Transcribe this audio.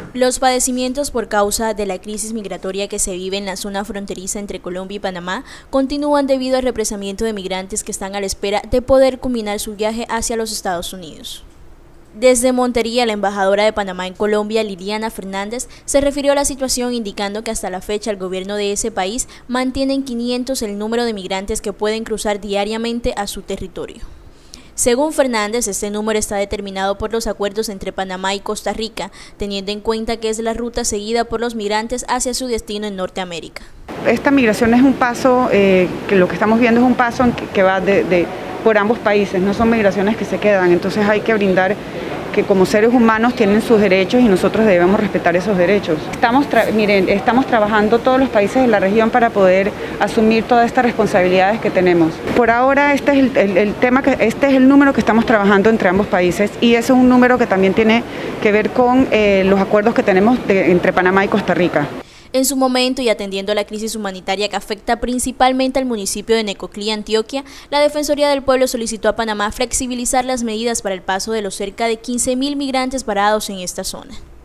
Los padecimientos por causa de la crisis migratoria que se vive en la zona fronteriza entre Colombia y Panamá continúan debido al represamiento de migrantes que están a la espera de poder culminar su viaje hacia los Estados Unidos. Desde Montería, la embajadora de Panamá en Colombia, Liliana Fernández, se refirió a la situación indicando que hasta la fecha el gobierno de ese país mantiene en 500 el número de migrantes que pueden cruzar diariamente a su territorio. Según Fernández, este número está determinado por los acuerdos entre Panamá y Costa Rica, teniendo en cuenta que es la ruta seguida por los migrantes hacia su destino en Norteamérica. Esta migración es un paso, que lo que estamos viendo es un paso que va por ambos países, no son migraciones que se quedan, entonces hay que brindar que como seres humanos tienen sus derechos y nosotros debemos respetar esos derechos. Estamos trabajando todos los países de la región para poder asumir todas estas responsabilidades que tenemos. Por ahora este es el número que estamos trabajando entre ambos países y ese es un número que también tiene que ver con los acuerdos que tenemos entre Panamá y Costa Rica. En su momento y atendiendo a la crisis humanitaria que afecta principalmente al municipio de Necoclí, Antioquia, la Defensoría del Pueblo solicitó a Panamá flexibilizar las medidas para el paso de los cerca de 15.000 migrantes varados en esta zona.